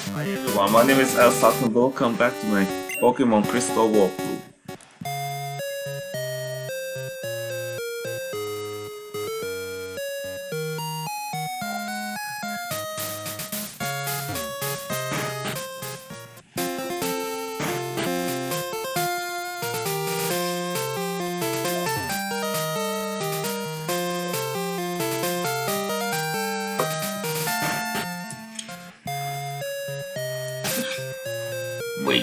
Hi everyone, my name is Elsat and welcome back to my Pokemon Crystal walkthrough. Wait.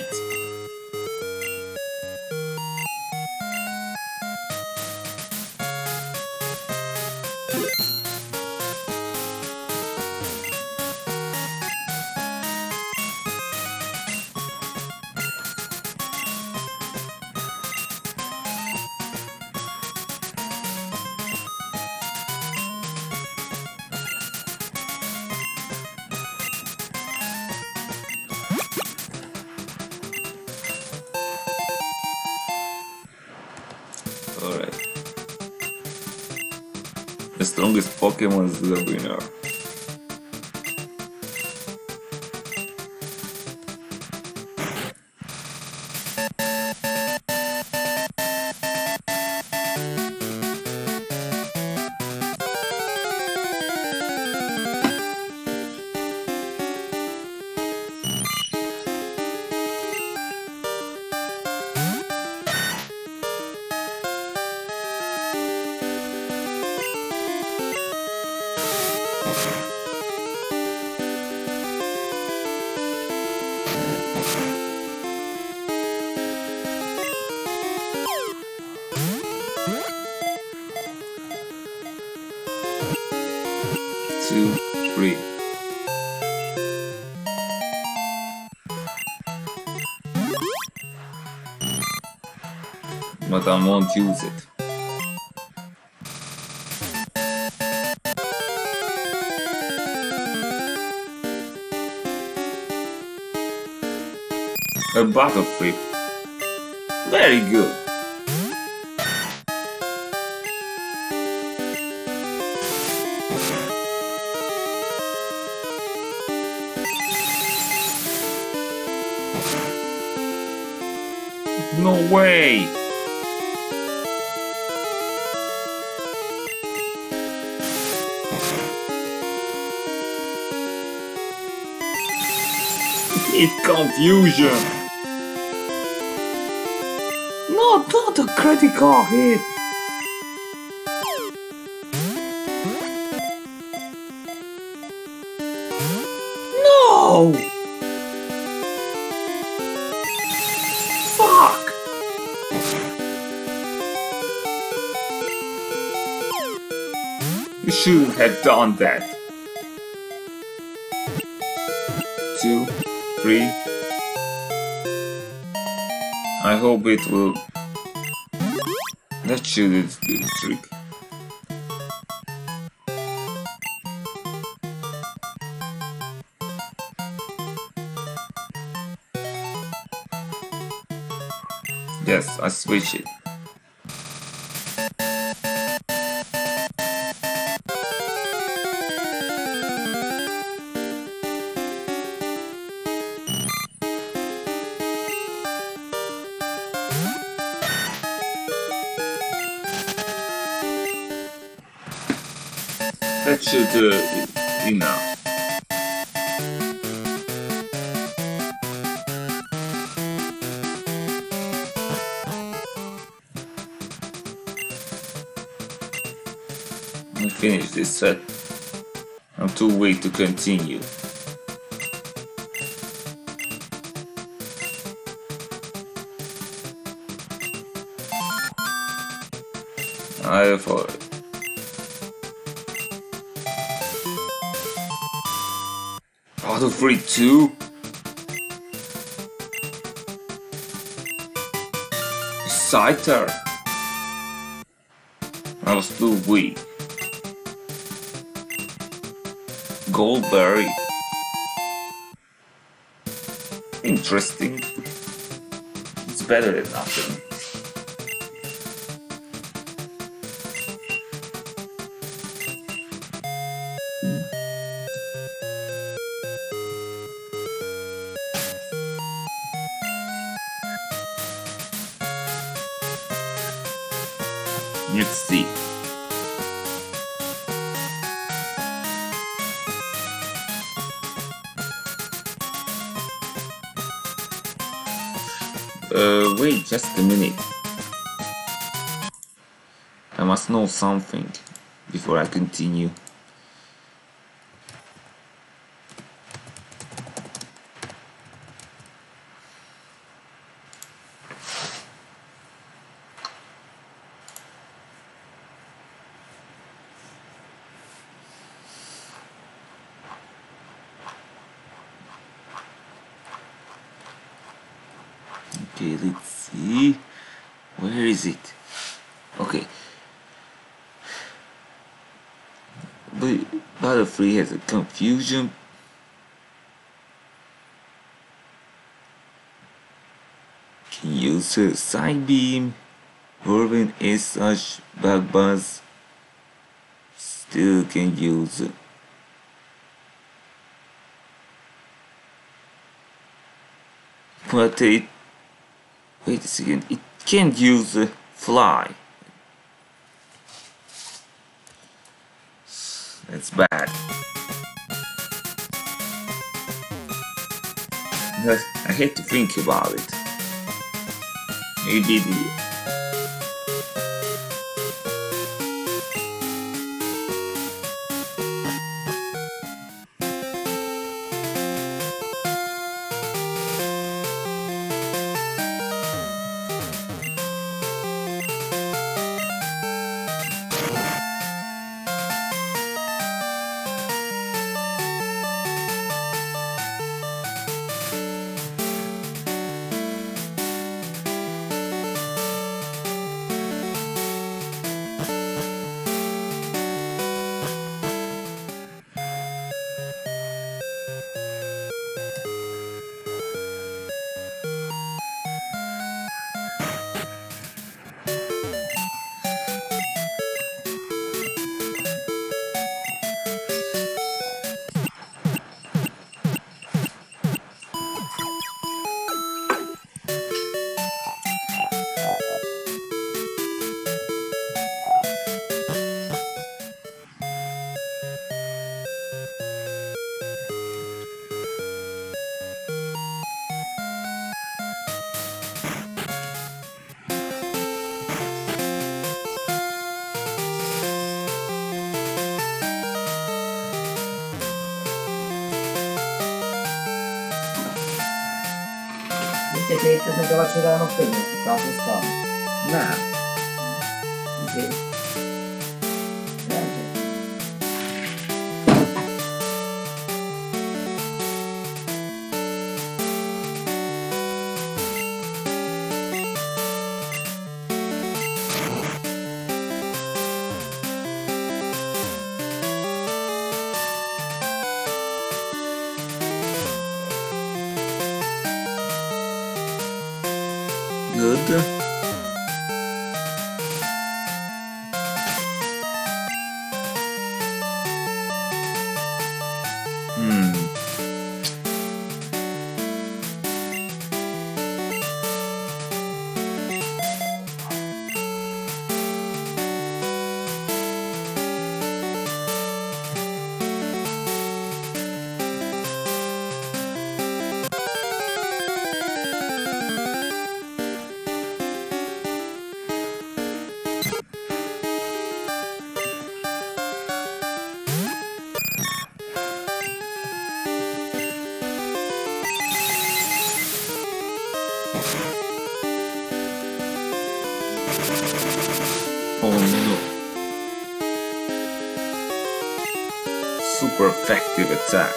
Alright. The strongest Pokemon is the winner. Two, three. But I won't use it. A BUTTERFREE. Very good. No way! It's confusion! No, not a critical hit! No! Fuck! You shouldn't have done that. 2, 3. I hope it will. That should do the trick. Yes, I switch it. That should enough. I finished this set. I'm too weak to continue. I follow it. BUTTERFREE 2? Scyther? I was too weak. Goldberry. Interesting. It's better than nothing. Let's see. Wait just a minute. I must know something before I continue. Okay, let's see. Where is it? Okay. But BUTTERFREE has a confusion. Can use a side beam, Whirlwind is such bug buzz. Still can use but it wait a second, it can't use fly. That's bad. But I had to think about it. Maybe Che ti faccio da non prendere, caso sta. nah. Sì. Good. Oh no. Super effective attack.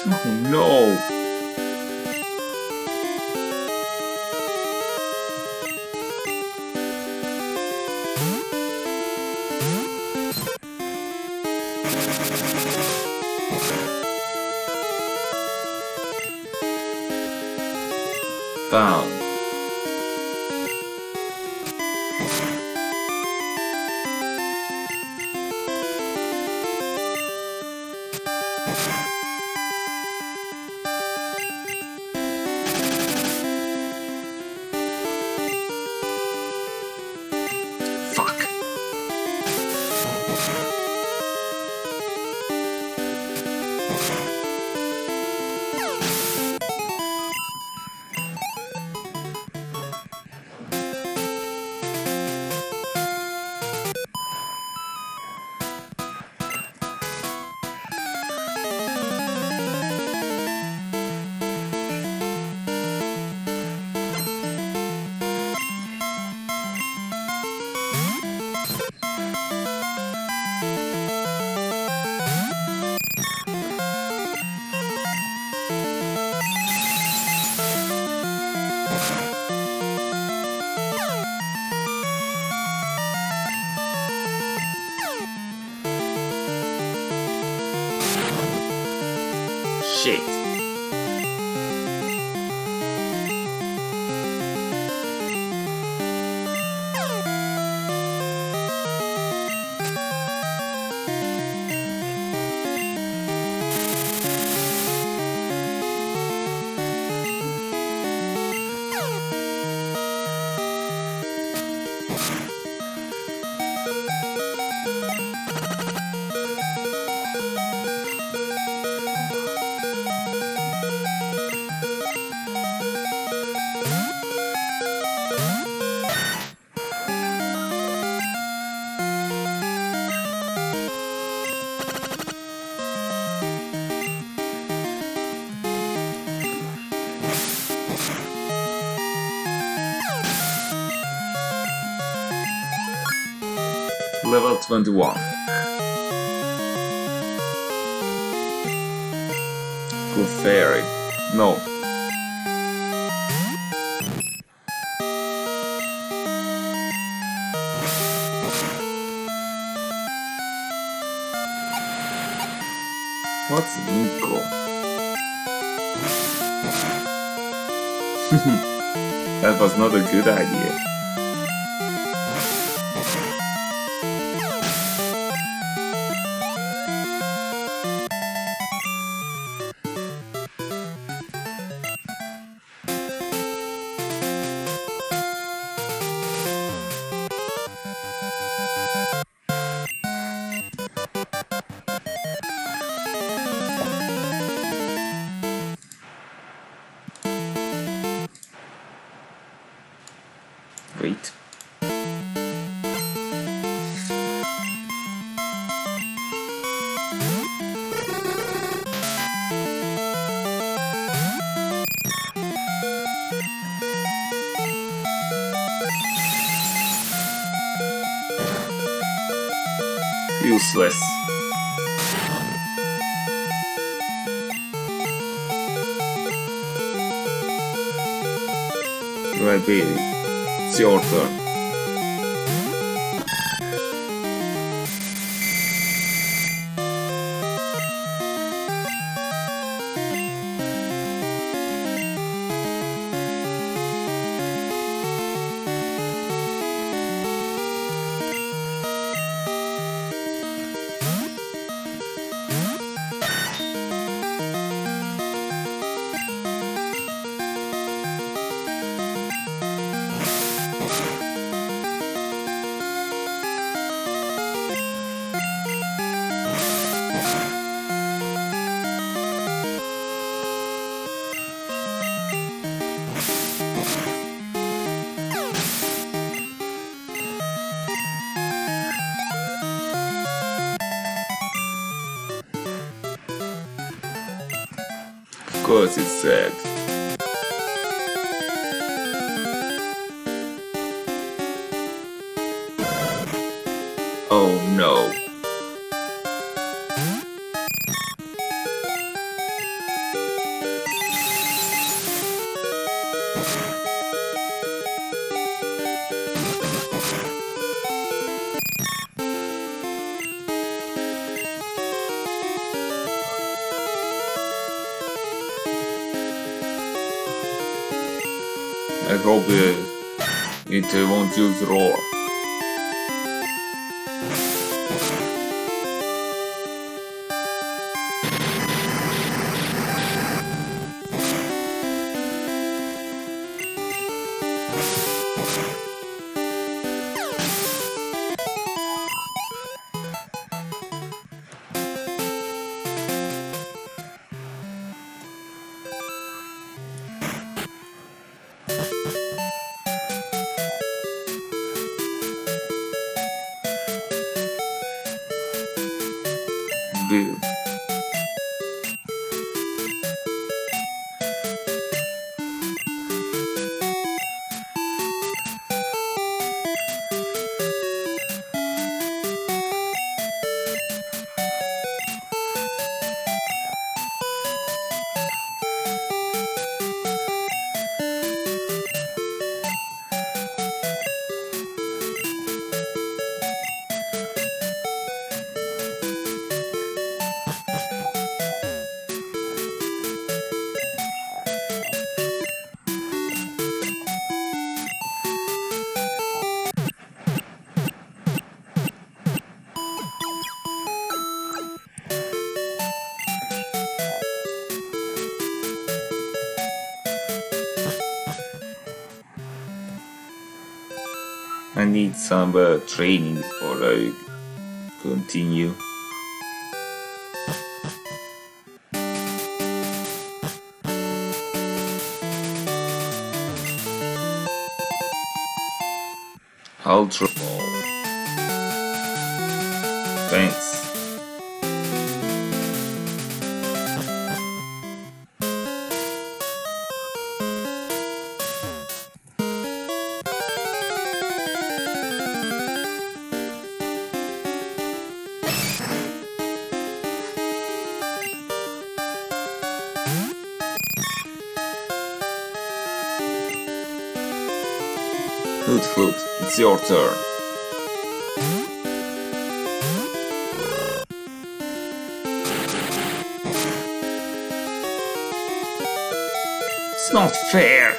Oh no! Found. Fuck. Shit. Level 21. Good fairy. No. What's Nico? That was not a good idea. Wait. Useless. Right, baby. It's your turn. Of course it's sad. Oh no. I hope it won't use roar. Bill. I need some training before I continue. Ultra Ball. Thanks. Flute, it's your turn. It's not fair.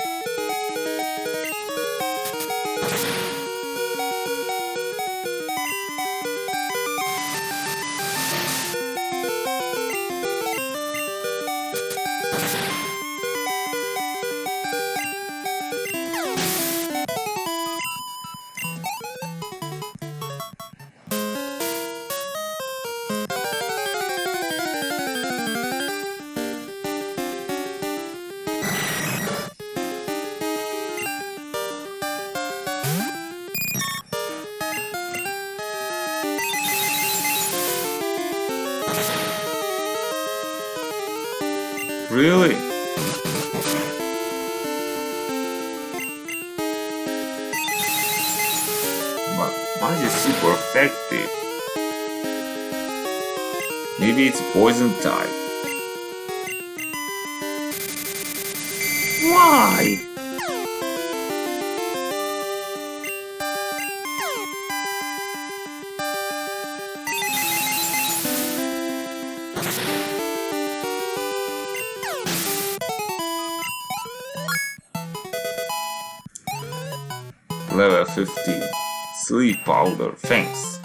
Really? But why is it super effective? Maybe it's poison type. Why? Level 15. Sleep powder, thanks.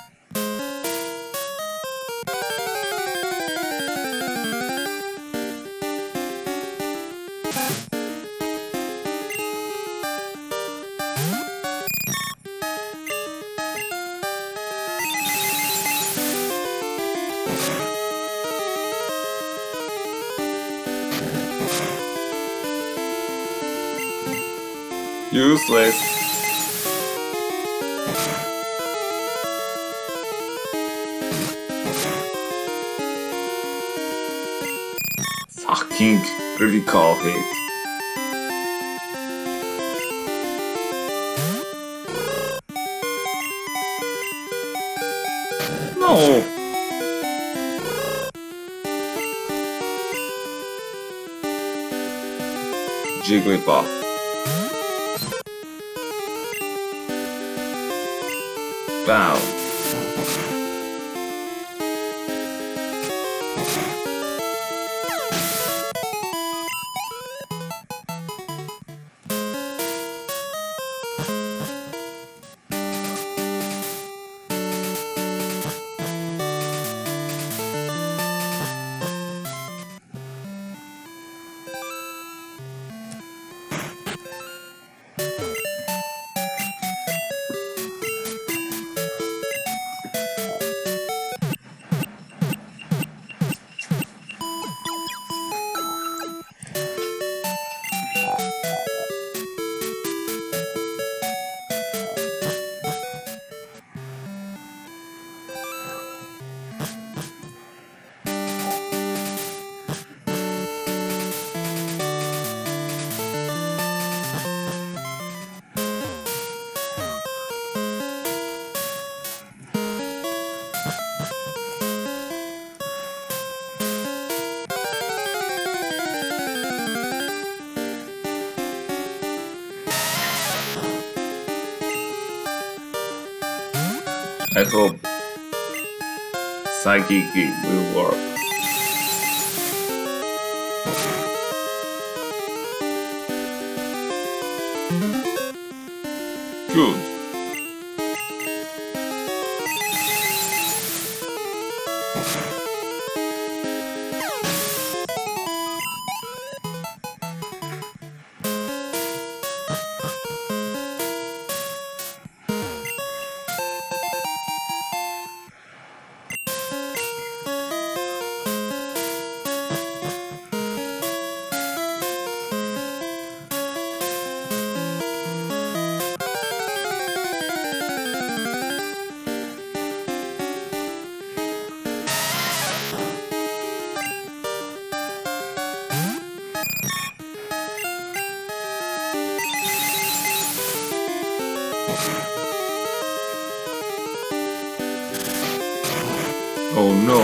Useless. Fucking critical hit. No. Jigglypuff. Wow. I hope Psychic will work. Good. Oh no.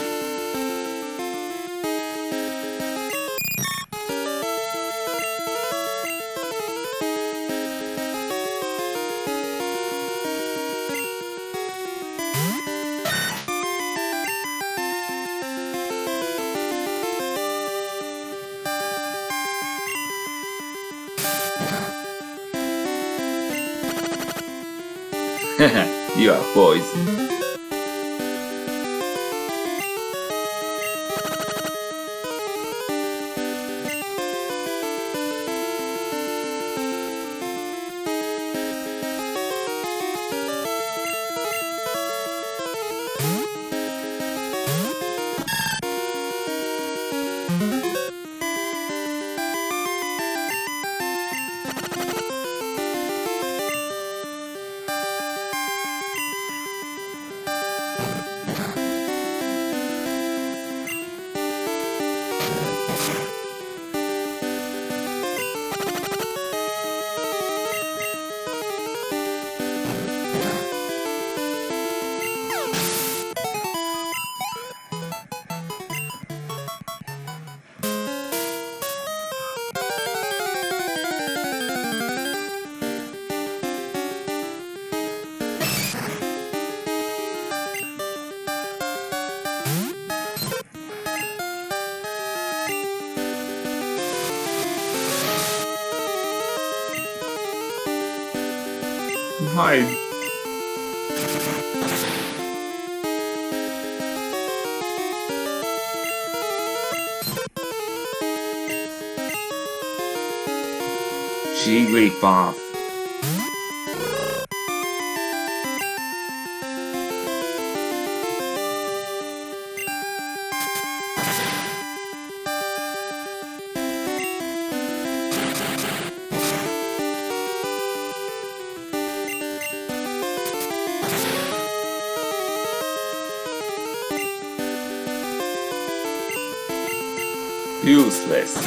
You are poison. Why? Jigglypuff. Useless.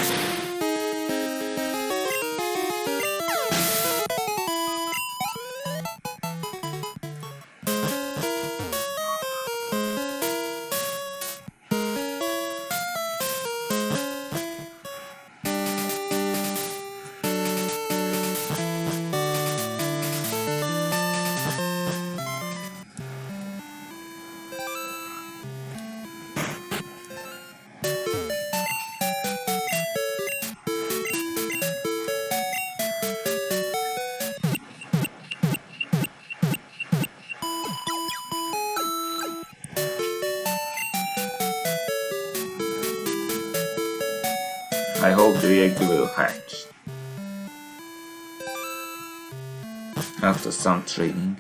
I hope the egg will hatch. After some training.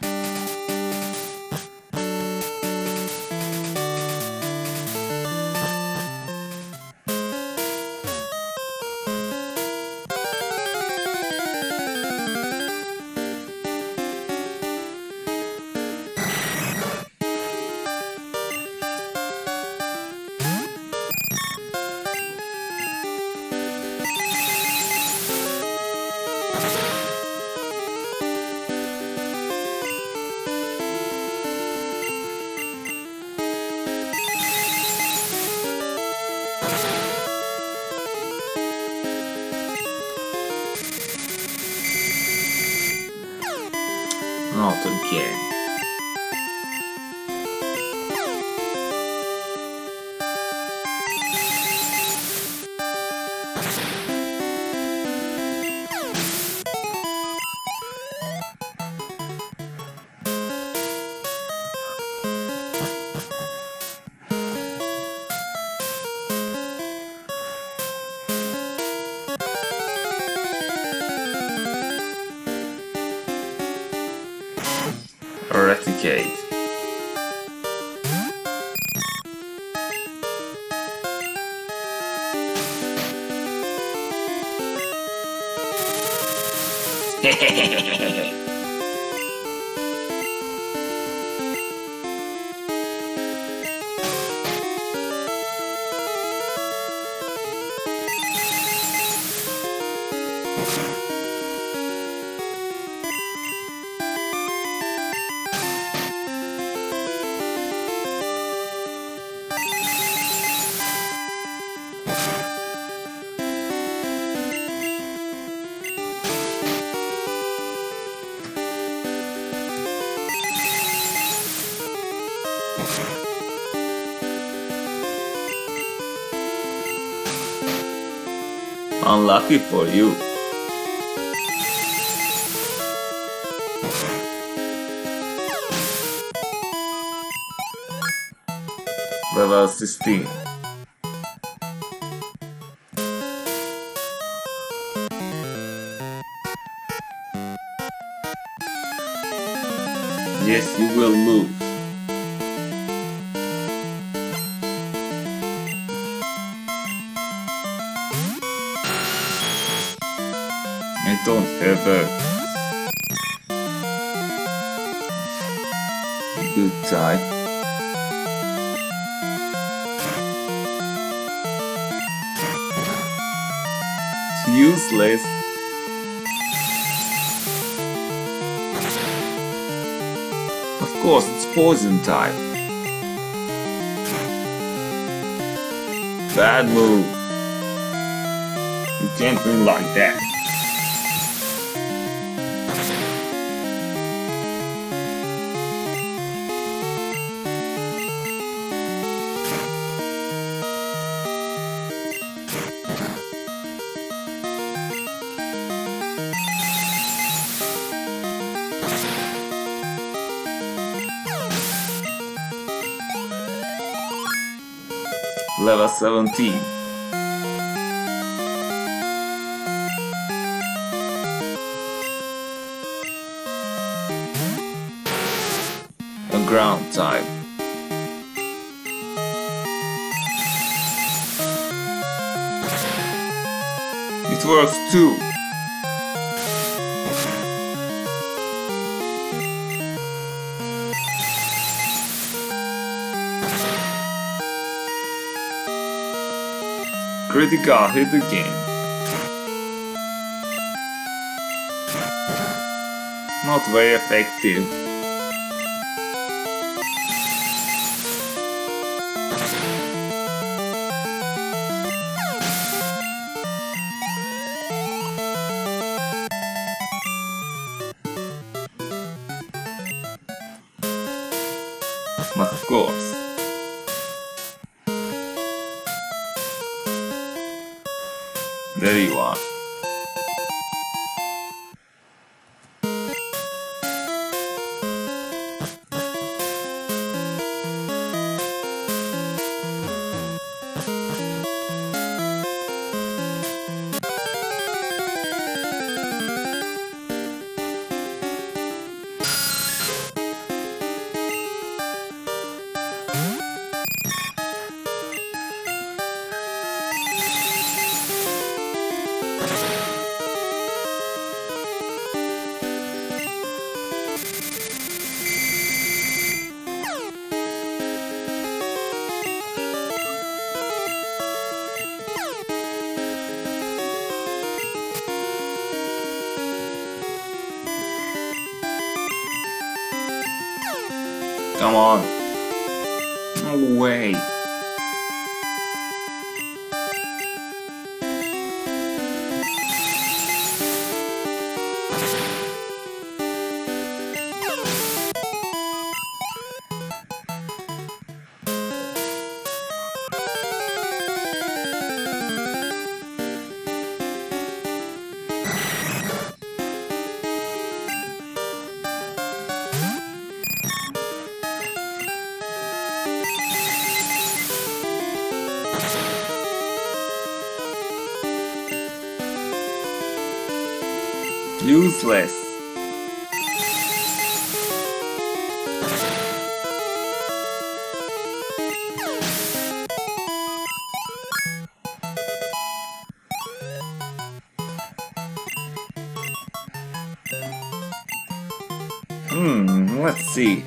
Not again. Eradicate. Unlucky for you. Level 16. Yes, you will lose. I don't have a good type. It's useless. Of course, it's poison type. Bad move. You can't win like that. Level 17. A ground type. It works too. Critical hit again. Not very effective. Of course. There you are. Come on. No way. Useless. Let's see.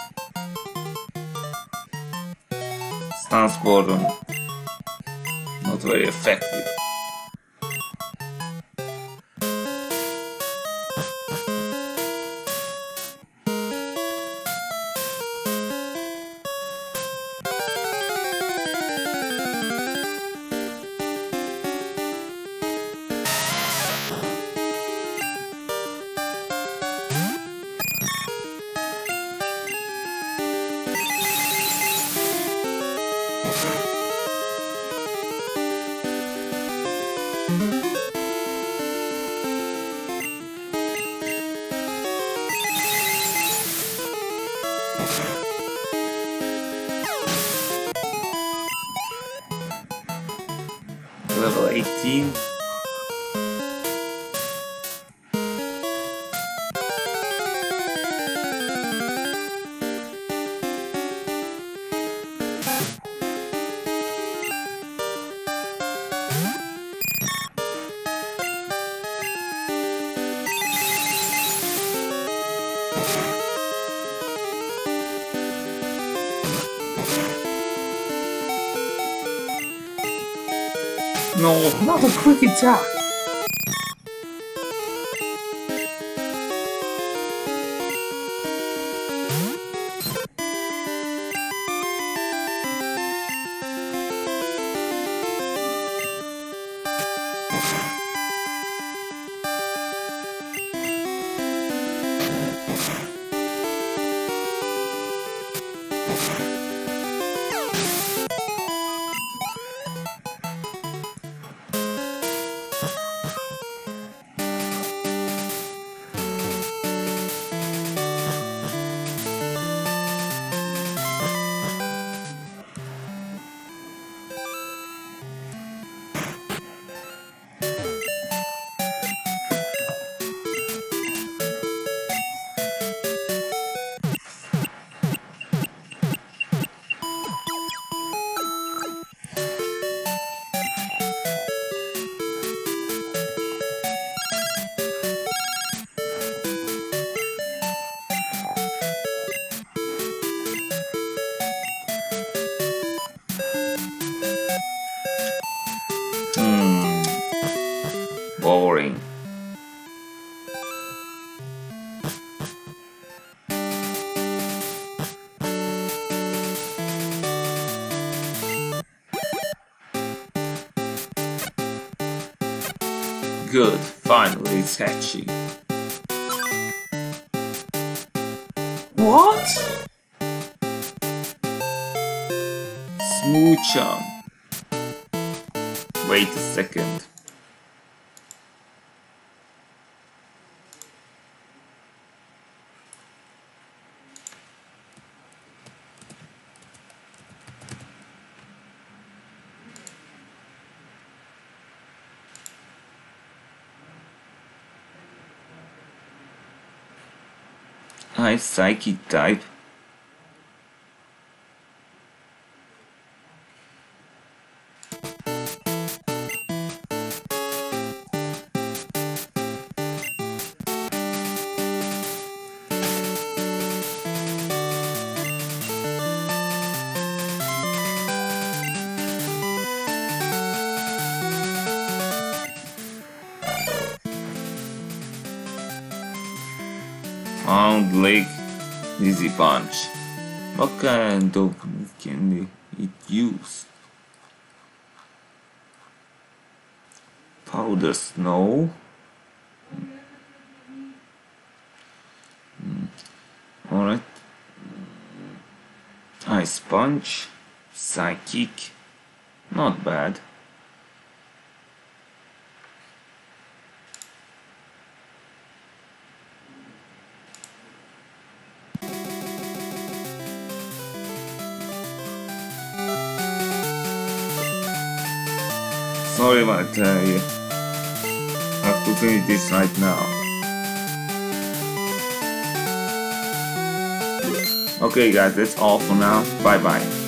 Stance bottom. Not very effective. Level 18. No, not a quick attack. Boring. Good, finally it's hatching. What? Smooch-on. Wait a second. I psychic type. Found leg, easy punch. What kind of can it use? Powder snow. Alright. Ice punch. Psychic. Not bad. Sorry, but I have to finish this right now. Okay guys, that's all for now. Bye bye.